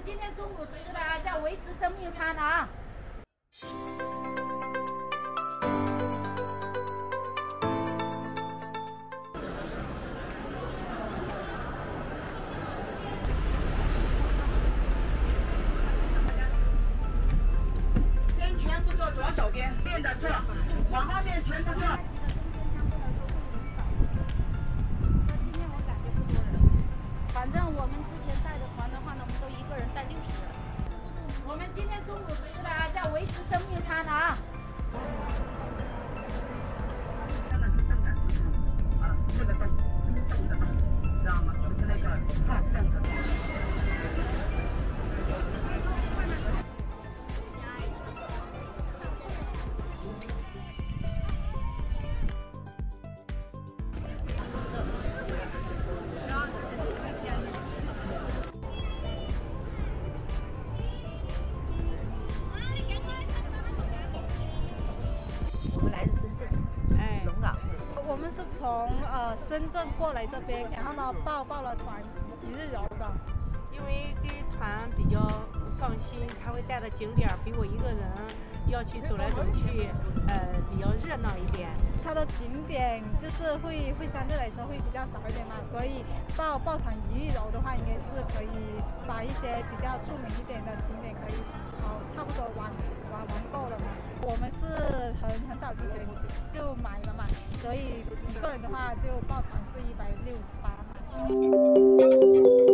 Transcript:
今天中午吃的叫维持生命餐啊。 先全部做左手边，练的这，往后面全部做。 反正我们之前带的团的话呢，我们都一个人带60人。我们今天中午吃的叫维持生命餐啊。 真的是动感之处啊，这个动的动，知道吗？就是那个动的动。 我们是从深圳过来这边，然后呢报了团一日游的， 因为跟团比较放心，他会带的景点比我一个人要去走来走去，比较热闹一点。 它的景点就是会相对来说会比较少一点嘛，所以报团一日游的话，应该是可以把一些比较著名一点的景点可以差不多玩够了嘛。我们是很早之前就买了嘛，所以一个人的话就报团是168嘛。